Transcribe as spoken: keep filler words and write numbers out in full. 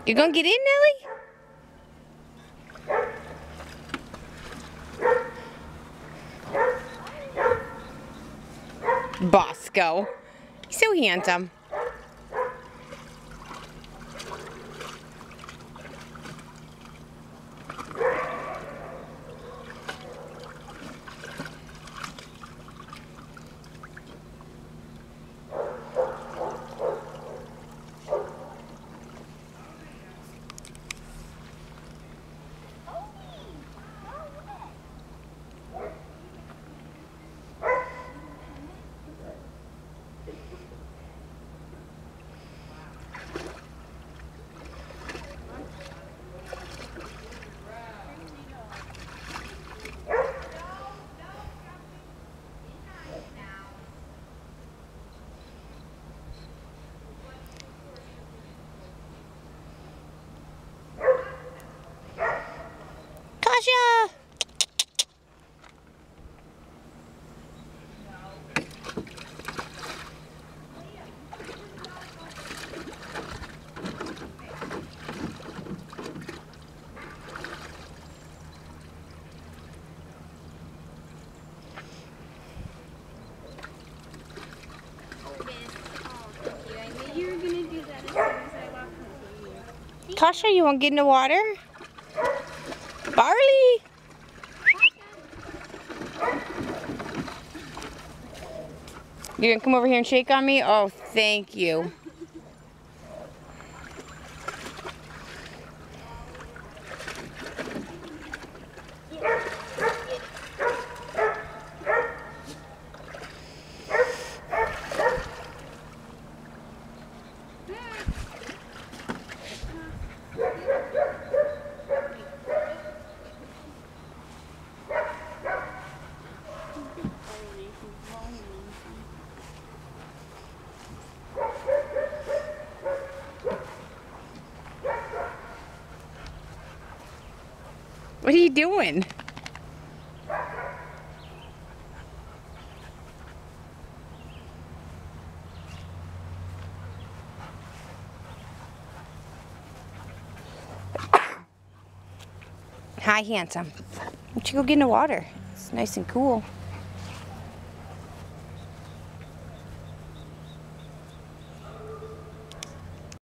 You gonna get in, Nellie? Bosco. He's so handsome. Tasha! Tasha, you want to get in the water? Barley! You gonna come over here and shake on me? Oh, thank you. What are you doing? Hi, handsome. Why don't you go get in the water? It's nice and cool.